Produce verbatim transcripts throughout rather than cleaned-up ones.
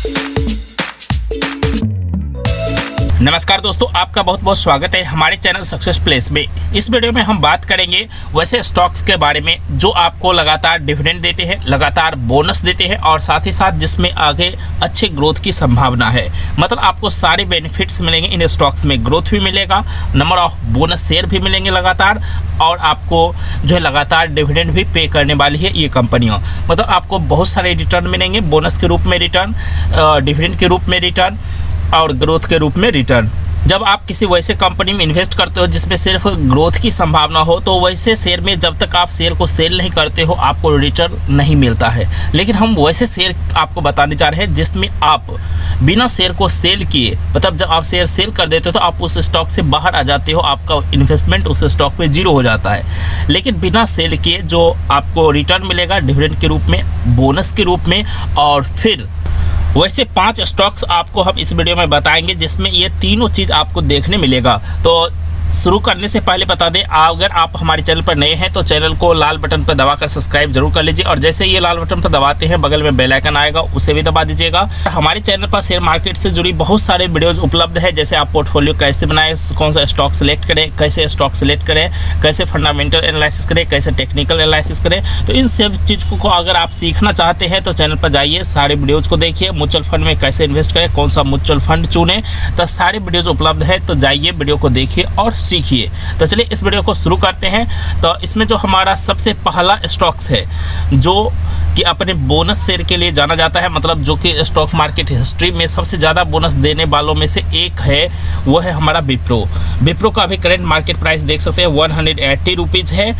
नमस्कार दोस्तों, आपका बहुत बहुत स्वागत है हमारे चैनल सक्सेस प्लेस में। इस वीडियो में हम बात करेंगे वैसे स्टॉक्स के बारे में जो आपको लगातार डिविडेंड देते हैं, लगातार बोनस देते हैं और साथ ही साथ जिसमें आगे अच्छे ग्रोथ की संभावना है। मतलब आपको सारे बेनिफिट्स मिलेंगे इन स्टॉक्स में, ग्रोथ भी मिलेगा, नंबर ऑफ बोनस शेयर भी मिलेंगे लगातार, और आपको जो है लगातार डिविडेंड भी पे करने वाली है ये कंपनियाँ। मतलब आपको बहुत सारे रिटर्न मिलेंगे, बोनस के रूप में रिटर्न, डिविडेंड के रूप में रिटर्न और ग्रोथ के रूप में रिटर्न। जब आप किसी वैसे कंपनी में इन्वेस्ट करते हो जिसमें सिर्फ ग्रोथ की संभावना हो, तो वैसे शेयर में जब तक आप शेयर को सेल नहीं करते हो आपको रिटर्न नहीं मिलता है। लेकिन हम वैसे शेयर आपको बताने जा रहे हैं जिसमें आप बिना शेयर को सेल किए, मतलब जब आप शेयर सेल कर देते हो तो आप उस स्टॉक से बाहर आ जाते हो, आपका इन्वेस्टमेंट उस स्टॉक में जीरो हो जाता है। लेकिन बिना सेल किए जो आपको रिटर्न मिलेगा डिविडेंड के रूप में, बोनस के रूप में, और फिर वैसे पांच स्टॉक्स आपको हम इस वीडियो में बताएंगे जिसमें ये तीनों चीज़ आपको देखने मिलेगा। तो शुरू करने से पहले बता दें, अगर आप हमारे चैनल पर नए हैं तो चैनल को लाल बटन पर दबाकर सब्सक्राइब जरूर कर लीजिए, और जैसे ये लाल बटन पर दबाते हैं बगल में बेल आइकन आएगा उसे भी दबा दीजिएगा। हमारे चैनल पर शेयर मार्केट से जुड़ी बहुत सारे वीडियोस उपलब्ध है, जैसे आप पोर्टफोलियो कैसे बनाएं, कौन सा स्टॉक सेलेक्ट करें, कैसे स्टॉक सेलेक्ट करें, कैसे फंडामेंटल एनालिसिस करें, कैसे टेक्निकल एनालिसिस करें। तो इन सब चीज़ को अगर आप सीखना चाहते हैं तो चैनल पर जाइए, सारे वीडियोज़ को देखिए। म्यूचुअल फंड में कैसे इन्वेस्ट करें, कौन सा म्यूचुअल फंड चुनें, तो सारे वीडियोज़ उपलब्ध है, तो जाइए वीडियो को देखिए और सीखिए। तो चलिए इस वीडियो को शुरू करते हैं। तो इसमें जो हमारा सबसे पहला स्टॉक्स है जो कि अपने बोनस शेयर के लिए जाना जाता है, मतलब जो कि स्टॉक मार्केट हिस्ट्री में सबसे ज़्यादा बोनस देने वालों में से एक है, वो है हमारा विप्रो। विप्रो का अभी करेंट मार्केट प्राइस देख सकते हैं वन हंड्रेड एट्टी रुपीज़ है,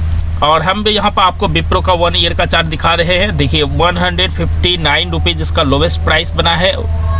और हम भी यहाँ पर आपको विप्रो का वन ईयर का चार्ट दिखा रहे हैं। देखिए one hundred fifty nine rupees इसका लोवेस्ट प्राइस बना है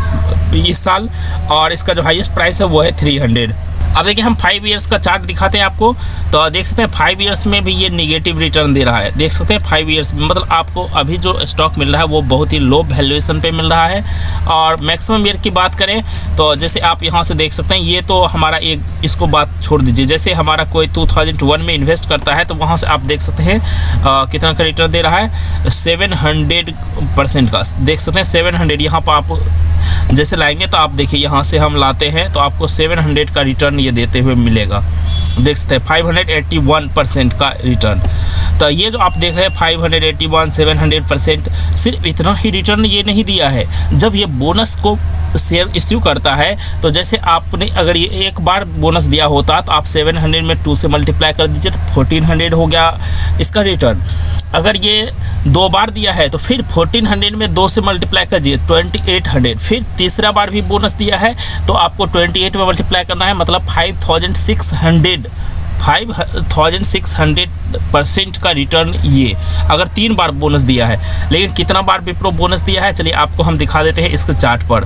इस साल, और इसका जो हाईएस्ट प्राइस है वो है थ्री हंड्रेड। अब देखिए हम फाइव इयर्स का चार्ट दिखाते हैं आपको, तो देख सकते हैं फाइव इयर्स में भी ये निगेटिव रिटर्न दे रहा है। देख सकते हैं फाइव इयर्स में, मतलब आपको अभी जो स्टॉक मिल रहा है वो बहुत ही लो वैल्यूएशन पे मिल रहा है। और मैक्सिमम ईयर की बात करें तो जैसे आप यहाँ से देख सकते हैं, ये तो हमारा एक, इसको बात छोड़ दीजिए, जैसे हमारा कोई टू थाउजेंड वन में इन्वेस्ट करता है तो वहाँ से आप देख सकते हैं आ, कितना का रिटर्न दे रहा है, सेवन हंड्रेड परसेंट का। देख सकते हैं सेवन हंड्रेड, यहाँ पर आप जैसे लाएंगे तो आप देखिए यहाँ से हम लाते हैं तो आपको सेवन हंड्रेड का रिटर्न ये देते हुए मिलेगा। देख सकते हैं five hundred eighty one percent का रिटर्न। तो ये जो आप देख रहे हैं five hundred eighty one, seven hundred percent, सिर्फ इतना ही रिटर्न ये नहीं दिया है। जब ये बोनस को शेयर इश्यू करता है तो जैसे आपने अगर ये एक बार बोनस दिया होता तो आप सेवन हंड्रेड में टू से मल्टीप्लाई कर दीजिए तो फोर्टीन हंड्रेड हो गया इसका रिटर्न। अगर ये दो बार दिया है तो फिर फोर्टीन हंड्रेड में दो से मल्टीप्लाई कीजिए ट्वेंटी एट हंड्रेड, फिर तीसरा बार भी बोनस दिया है तो आपको ट्वेंटी एट में मल्टीप्लाई करना है, मतलब five thousand six hundred five thousand six hundred percent का रिटर्न ये अगर तीन बार बोनस दिया है। लेकिन कितना बार विप्रो बोनस दिया है चलिए आपको हम दिखा देते हैं इसके चार्ट पर।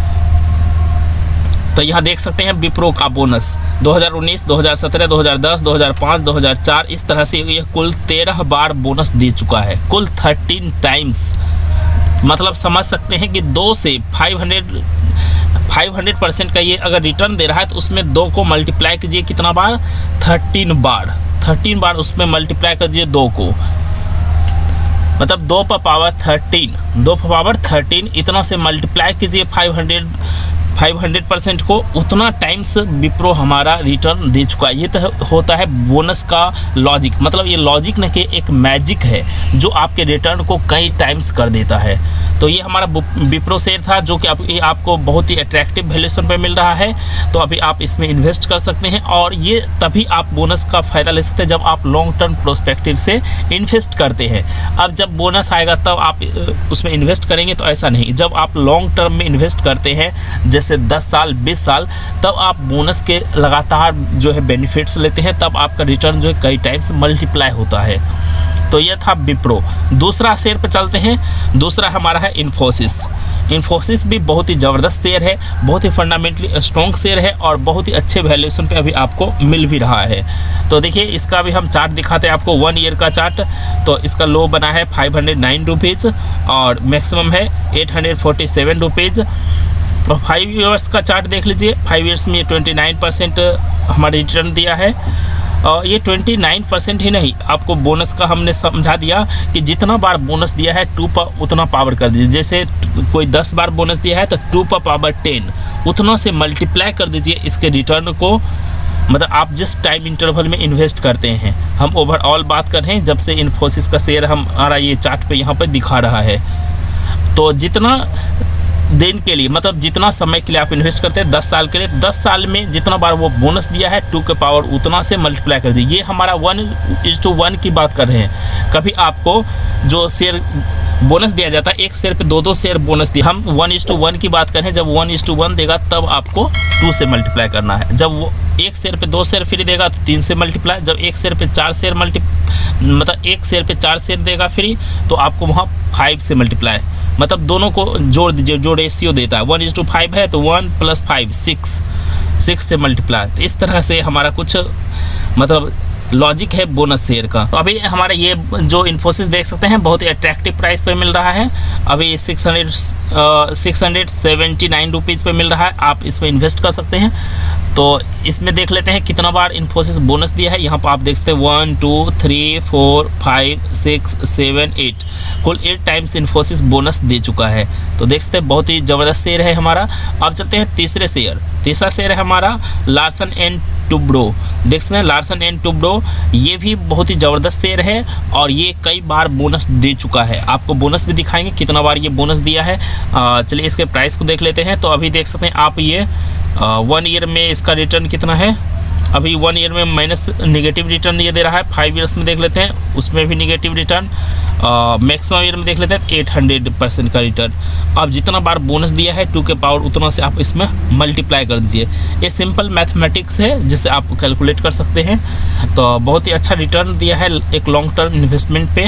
तो यहाँ देख सकते हैं विप्रो का बोनस दो हज़ार उन्नीस, दो हज़ार सत्रह, दो हज़ार दस, दो हज़ार पाँच, दो हज़ार चार, इस तरह से ये कुल तेरह बार बोनस दे चुका है, कुल थर्टीन टाइम्स। मतलब समझ सकते हैं कि दो से five hundred five hundred percent का ये अगर रिटर्न दे रहा है तो उसमें दो को मल्टीप्लाई कीजिए कितना बार, थर्टीन बार, थर्टीन बार उसमें मल्टीप्लाई कीजिए दो को, मतलब दो पर पावर थर्टीन, दो पर पावर थर्टीन, इतना से मल्टीप्लाई कीजिए five hundred five hundred percent को, उतना टाइम्स विप्रो हमारा रिटर्न दे चुका है। ये तो होता है बोनस का लॉजिक, मतलब ये लॉजिक न कि एक मैजिक है जो आपके रिटर्न को कई टाइम्स कर देता है। तो ये हमारा विप्रो शेयर था जो कि आप, ये आपको बहुत ही अट्रैक्टिव वैल्यूएशन पे मिल रहा है, तो अभी आप इसमें इन्वेस्ट कर सकते हैं। और ये तभी आप बोनस का फ़ायदा ले सकते हैं जब आप लॉन्ग टर्म प्रोस्पेक्टिव से इन्वेस्ट करते हैं। अब जब बोनस आएगा तब आप उसमें इन्वेस्ट करेंगे तो ऐसा नहीं, जब आप लॉन्ग टर्म में इन्वेस्ट करते हैं जैसे दस साल बीस साल, तब आप बोनस के लगातार जो है बेनिफिट्स लेते हैं, तब आपका रिटर्न जो है कई टाइम्स मल्टीप्लाई होता है। तो ये था विप्रो। दूसरा शेयर पे चलते हैं, दूसरा हमारा है इन्फोसिस। इन्फोसिस भी बहुत ही ज़बरदस्त शेयर है, बहुत ही फंडामेंटली स्ट्रॉन्ग शेयर है और बहुत ही अच्छे वैल्यूएशन पे अभी आपको मिल भी रहा है। तो देखिए इसका भी हम चार्ट दिखाते हैं आपको, वन ईयर का चार्ट। तो इसका लो बना है फाइव हंड्रेड नाइन रुपीज़ और मैक्सिमम है eight hundred forty seven rupees. और फाइव ईयर्स का चार्ट देख लीजिए, फाइव ईयर्स में ट्वेंटी नाइन परसेंट हमारे रिटर्न दिया है। ये उनतीस परसेंट ही नहीं, आपको बोनस का हमने समझा दिया कि जितना बार बोनस दिया है टू पर उतना पावर कर दीजिए। जैसे कोई दस बार बोनस दिया है तो टू पर पावर टेन उतना से मल्टीप्लाई कर दीजिए इसके रिटर्न को, मतलब आप जिस टाइम इंटरवल में इन्वेस्ट करते हैं। हम ओवरऑल बात कर रहे हैं जब से इन्फोसिस का शेयर हमारा ये चार्ट पे यहाँ पर दिखा रहा है। तो जितना दिन के लिए, मतलब जितना समय के लिए आप इन्वेस्ट करते हैं दस साल के लिए, दस साल में जितना बार वो बोनस दिया है टू के पावर उतना से मल्टीप्लाई कर दीजिए। ये हमारा वन इज टू वन की बात कर रहे हैं। कभी आपको जो शेयर बोनस दिया जाता है एक शेयर पे दो दो शेयर बोनस दिया, हम वन इज टू वन की बात कर रहे हैं। जब वन इज टू वन देगा तब आपको टू से मल्टीप्लाई करना है। जब वो एक शेयर पे दो शेयर फ्री देगा तो तीन से मल्टीप्लाई, जब एक शेयर पे चार शेयर मल्टी मतलब एक शेयर पे चार शेयर देगा फ्री तो आपको वहाँ फाइव से मल्टीप्लाई, मतलब दोनों को जोड़ दीजिए, जो रेशियो देता है वन इज टू फाइव है तो one plus five six, six से मल्टीप्लाई। तो इस तरह से हमारा कुछ मतलब लॉजिक है बोनस शेयर का। तो अभी हमारा ये जो इन्फोसिस देख सकते हैं बहुत ही अट्रैक्टिव प्राइस पे मिल रहा है। अभी six hundred six hundred seventy nine rupees पे मिल रहा है, आप इसमें इन्वेस्ट कर सकते हैं। तो इसमें देख लेते हैं कितना बार इन्फोसिस बोनस दिया है। यहाँ पर आप देख सकते हैं one two three four five six seven eight, कुल एट टाइम्स इन्फोसिस बोनस दे चुका है। तो देख सकते हैं बहुत ही ज़बरदस्त शेयर है हमारा। अब चलते हैं तीसरे शेयर। तीसरा शेयर है हमारा लार्सन एंड टुब्रो। देख सकते हैं लार्सन एंड टुब्रो, ये भी बहुत ही ज़बरदस्त शेयर है और ये कई बार बोनस दे चुका है। आपको बोनस भी दिखाएंगे कितना बार ये बोनस दिया है। चलिए इसके प्राइस को देख लेते हैं। तो अभी देख सकते हैं आप ये वन ईयर में इसका रिटर्न कितना है। अभी वन ईयर में माइनस निगेटिव रिटर्न ये दे रहा है। फाइव ईयर्स में देख लेते हैं उसमें भी निगेटिव रिटर्न। मैक्सिमम ईयर में देख लेते हैं एट हंड्रेड परसेंट का रिटर्न। अब जितना बार बोनस दिया है टू के पावर उतना से आप इसमें मल्टीप्लाई कर दीजिए। ये सिंपल मैथमेटिक्स है जिससे आप कैलकुलेट कर सकते हैं। तो बहुत ही अच्छा रिटर्न दिया है एक लॉन्ग टर्म इन्वेस्टमेंट पे।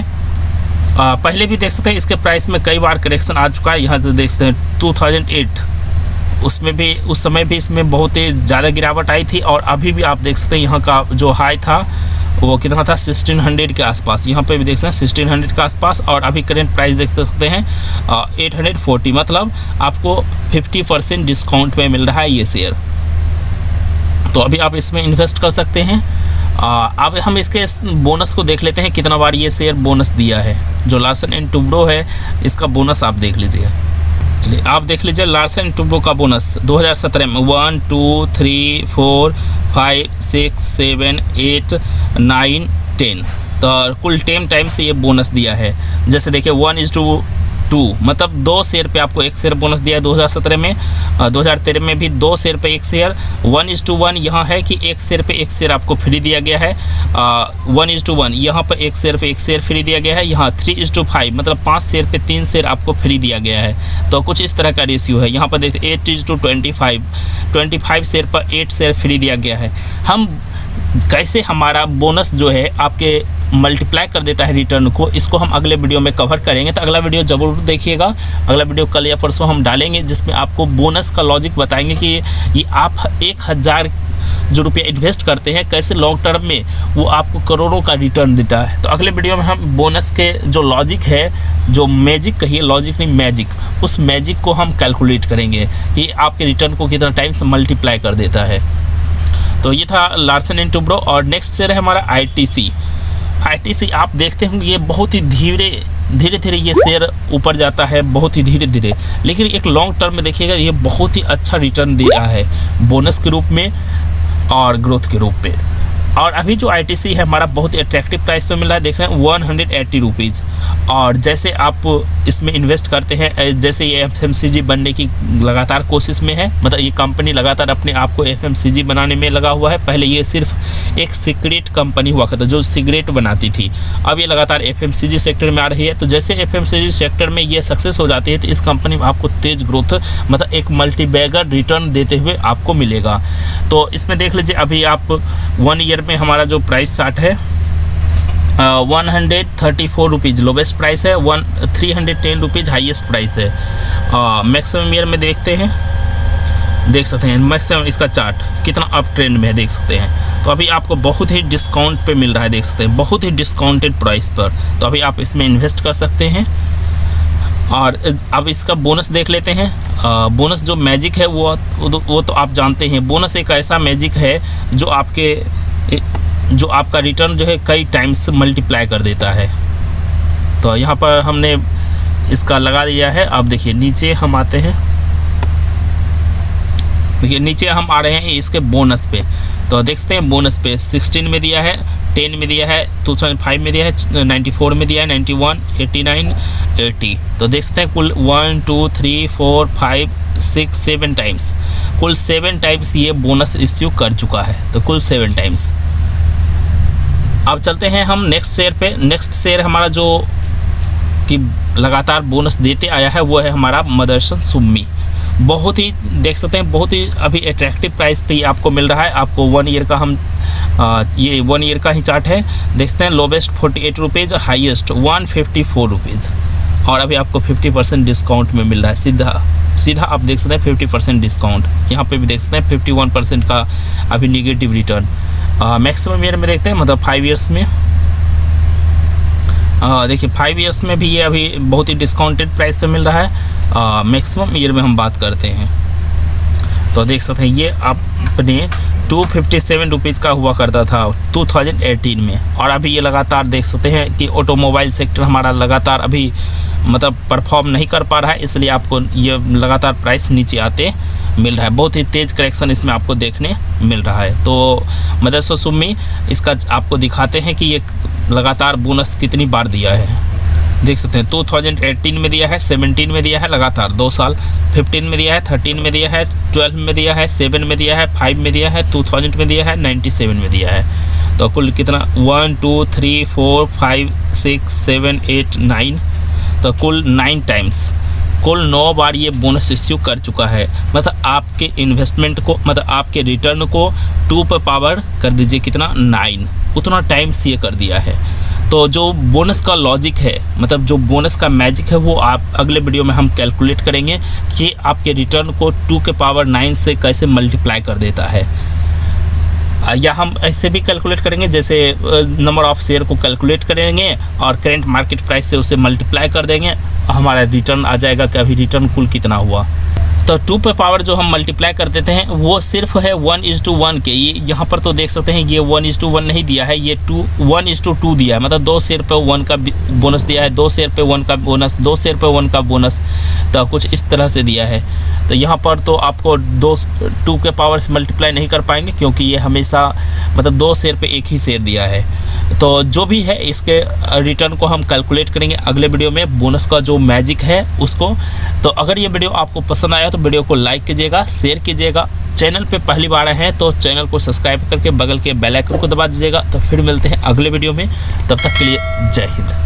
आ, पहले भी देख सकते हैं इसके प्राइस में कई बार करेक्शन आ चुका है। यहाँ से देख सकते हैं टू थाउजेंड एट, उसमें भी उस समय भी इसमें बहुत ही ज़्यादा गिरावट आई थी और अभी भी आप देख सकते हैं यहाँ का जो हाई था वो कितना था सिक्सटीन हंड्रेड के आसपास। यहाँ पे भी देख सकते हैं सिक्सटीन हंड्रेड के आसपास और अभी करेंट प्राइस देख सकते हैं एट हंड्रेड फोर्टी, मतलब आपको फिफ्टी परसेंट डिस्काउंट में मिल रहा है ये शेयर। तो अभी आप इसमें इन्वेस्ट कर सकते हैं। अब हम इसके बोनस को देख लेते हैं कितना बार ये शेयर बोनस दिया है। जो लार्सन एंड टुब्रो है इसका बोनस आप देख लीजिए। चलिए आप देख लीजिए लार्सन एंड टुब्रो का बोनस दो हज़ार सत्रह में one two three four five six seven eight nine ten, तो कुल टेन टाइम से ये बोनस दिया है। जैसे देखिए वन इज टू टू, मतलब दो शेयर पे आपको एक शेयर बोनस दिया है दो हज़ार सत्रह में। दो हज़ार तेरह में भी दो शेयर पे एक शेयर। वन इज टू वन यहाँ है कि एक शेयर पे एक शेयर आपको फ्री दिया गया है। वन इज टू वन यहाँ पर एक शेयर पे एक शेयर फ्री दिया गया है। यहाँ थ्री इज टू फाइव, मतलब पाँच शेयर पे तीन शेयर आपको फ्री दिया गया है। तो कुछ इस तरह का रेशियो है। यहाँ पर देखिए eight is to twenty five, twenty five share पर एट शेयर फ्री दिया गया है। हम कैसे हमारा बोनस जो है आपके मल्टीप्लाई कर देता है रिटर्न को, इसको हम अगले वीडियो में कवर करेंगे। तो अगला वीडियो ज़रूर देखिएगा। अगला वीडियो कल या परसों हम डालेंगे जिसमें आपको बोनस का लॉजिक बताएंगे कि ये आप एक हज़ार जो रुपया इन्वेस्ट करते हैं कैसे लॉन्ग टर्म में वो आपको करोड़ों का रिटर्न देता है। तो अगले वीडियो में हम बोनस के जो लॉजिक है, जो मैजिक कहिए, लॉजिक नहीं मैजिक, उस मैजिक को हम कैलकुलेट करेंगे कि आपके रिटर्न को कितना टाइम से मल्टीप्लाई कर देता है। तो ये था लार्सन एंड टुब्रो। और नेक्स्ट शेयर है हमारा आईटीसी। आईटीसी आप देखते होंगे ये बहुत ही धीरे धीरे धीरे ये शेयर ऊपर जाता है, बहुत ही धीरे धीरे, लेकिन एक लॉन्ग टर्म में देखिएगा ये बहुत ही अच्छा रिटर्न दे रहा है बोनस के रूप में और ग्रोथ के रूप में। और अभी जो आईटीसी है हमारा बहुत ही अट्रैक्टिव प्राइस पे मिल रहा है, देख रहे हैं वन हंड्रेड एट्टी रुपीज़। और जैसे आप इसमें इन्वेस्ट करते हैं, जैसे ये एफएमसीजी बनने की लगातार कोशिश में है, मतलब ये कंपनी लगातार अपने आप को एफएमसीजी बनाने में लगा हुआ है। पहले ये सिर्फ एक सिगरेट कंपनी हुआ करता जो सिगरेट बनाती थी, अब ये लगातार एफएमसीजी सेक्टर में आ रही है। तो जैसे एफएमसीजी सेक्टर में ये सक्सेस हो जाती है तो इस कंपनी में आपको तेज ग्रोथ, मतलब एक मल्टीबैगर रिटर्न देते हुए आपको मिलेगा। तो इसमें देख लीजिए अभी आप वन ईयर में हमारा जो प्राइस चार्ट है one hundred thirty four rupees lowest price है, one three hundred ten rupees highest price है। मैक्सिमम ईयर में देखते हैं, देख सकते हैं मैक्सिमम इसका चार्ट कितना अप ट्रेंड में है, देख सकते हैं। तो अभी आपको बहुत ही डिस्काउंट पे मिल रहा है, देख सकते हैं बहुत ही डिस्काउंटेड प्राइस पर। तो अभी आप इसमें इन्वेस्ट कर सकते हैं। और अब इसका बोनस देख लेते हैं। बोनस जो मैजिक है वो वो तो आप जानते हैं। बोनस एक ऐसा मैजिक है जो आपके जो आपका रिटर्न जो है कई टाइम्स मल्टीप्लाई कर देता है। तो यहाँ पर हमने इसका लगा दिया है। अब देखिए नीचे हम आते हैं, देखिए नीचे हम आ रहे हैं इसके बोनस पे। तो देख सकते हैं बोनस पे सिक्सटीन में दिया है, टेन में दिया है, टू थाउजेंड फाइव में दिया है, नाइन्टी फोर में दिया है, ninety one, eighty nine, eighty. तो देख सकते हैं कुल one two three four five six seven times, कुल सेवन टाइम्स ये बोनस इश्यू कर चुका है। तो कुल सेवन टाइम्स। अब चलते हैं हम नेक्स्ट शेयर पे। नेक्स्ट शेयर हमारा जो कि लगातार बोनस देते आया है वो है हमारा मदरसन सुम्मी। बहुत ही देख सकते हैं बहुत ही अभी अट्रैक्टिव प्राइस पे ही आपको मिल रहा है। आपको वन ईयर का हम आ, ये वन ईयर का ही चार्ट है। देख सकते हैं lowest forty eight rupees, highest one fifty four rupees, और अभी आपको फिफ्टी परसेंट डिस्काउंट में मिल रहा है। सीधा सीधा आप देख सकते हैं फिफ्टी परसेंट डिस्काउंट। यहाँ पे भी देख सकते हैं फिफ्टी वन परसेंट का अभी निगेटिव रिटर्न। मैक्सिमम ईयर में देखते हैं, मतलब फाइव ईयर्स में देखिए फाइव ईयर्स में भी ये अभी बहुत ही डिस्काउंटेड प्राइस पे मिल रहा है। मैक्सिमम ईयर में हम बात करते हैं तो देख सकते हैं ये अपने टू फिफ्टी सेवन रुपीज़ का हुआ करता था टू थाउजेंड एटीन में, और अभी ये लगातार देख सकते हैं कि ऑटोमोबाइल सेक्टर हमारा लगातार अभी मतलब परफॉर्म नहीं कर पा रहा है, इसलिए आपको ये लगातार प्राइस नीचे आते मिल रहा है। बहुत ही तेज़ करेक्शन इसमें आपको देखने मिल रहा है। तो मदरसन सुम्मी इसका आपको दिखाते हैं कि ये लगातार बोनस कितनी बार दिया है। देख सकते हैं टू थाउजेंड एटीन में दिया है, सेवनटीन में दिया है लगातार दो साल, फिफ्टीन में दिया है, थर्टीन में दिया है, ट्वेल्व में दिया है, सेवन में दिया है, फाइव में दिया है, टू थाउजेंड में दिया है, नाइन्टी सेवन में दिया है। तो कुल कितना one two three four five six seven eight nine, तो कुल नाइन टाइम्स, कुल नौ बार ये बोनस इश्यू कर चुका है। मतलब आपके इन्वेस्टमेंट को, मतलब आपके रिटर्न को टू पर पावर कर दीजिए कितना नाइन, उतना टाइम्स ये कर दिया है। तो जो बोनस का लॉजिक है, मतलब जो बोनस का मैजिक है, वो आप अगले वीडियो में हम कैलकुलेट करेंगे कि आपके रिटर्न को टू के पावर नाइन से कैसे मल्टीप्लाई कर देता है। या हम ऐसे भी कैलकुलेट करेंगे जैसे नंबर ऑफ शेयर को कैलकुलेट करेंगे और करेंट मार्केट प्राइस से उसे मल्टीप्लाई कर देंगे, हमारा रिटर्न आ जाएगा कि अभी रिटर्न कुल कितना हुआ। तो टू पे पावर जो हम मल्टीप्लाई कर देते हैं वो सिर्फ है वन इज टू वन के। ये यहाँ पर तो देख सकते हैं ये वन इज टू वन नहीं दिया है, ये two one is to two दिया है। मतलब दो शेयर पे वन का बोनस दिया है, दो शेयर पे वन का बोनस, दो शेयर पे वन का बोनस, तो कुछ इस तरह से दिया है। तो यहाँ पर तो आपको दो टू के पावर से मल्टीप्लाई नहीं कर पाएंगे क्योंकि ये हमेशा मतलब दो शेयर पे एक ही शेयर दिया है। तो जो भी है इसके रिटर्न को हम कैलकुलेट करेंगे अगले वीडियो में, बोनस का जो मैजिक है उसको। तो अगर ये वीडियो आपको पसंद आया तो वीडियो को लाइक कीजिएगा, शेयर कीजिएगा। चैनल पे पहली बार आए हैं तो चैनल को सब्सक्राइब करके बगल के बेल आइकन को दबा दीजिएगा। तो फिर मिलते हैं अगले वीडियो में, तब तक के लिए जय हिंद।